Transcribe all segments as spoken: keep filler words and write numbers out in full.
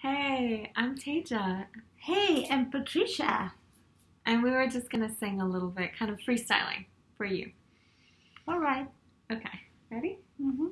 Hey, I'm Teyja, Hey, I'm Patricia. and we were just gonna sing a little bit, kind of freestyling for you. All right. Okay, ready? Mm-hmm.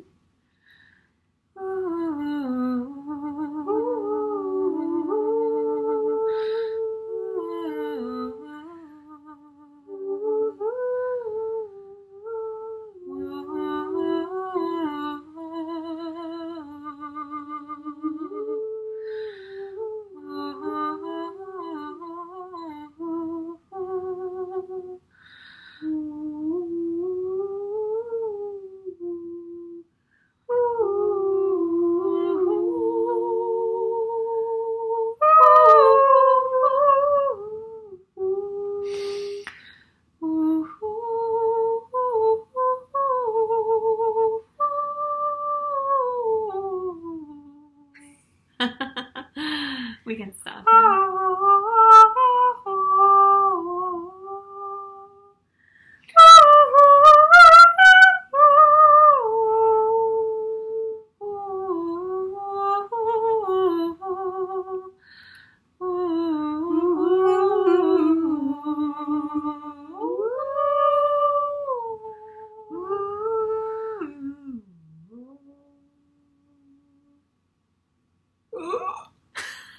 We can stop.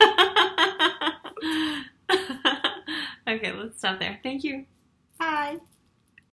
Okay, let's stop there. Thank you. Bye.